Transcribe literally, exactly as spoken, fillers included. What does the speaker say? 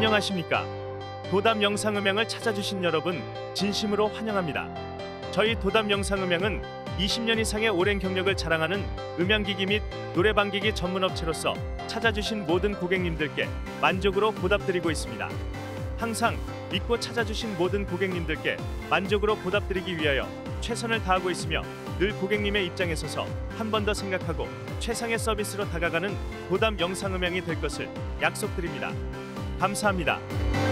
안녕하십니까? 도담 영상음향을 찾아주신 여러분 진심으로 환영합니다. 저희 도담 영상음향은 이십 년 이상의 오랜 경력을 자랑하는 음향기기 및 노래방기기 전문업체로서 찾아주신 모든 고객님들께 만족으로 보답드리고 있습니다. 항상 믿고 찾아주신 모든 고객님들께 만족으로 보답드리기 위하여 최선을 다하고 있으며 늘 고객님의 입장에 서서 한 번 더 생각하고 최상의 서비스로 다가가는 도담 영상음향이 될 것을 약속드립니다. 감사합니다.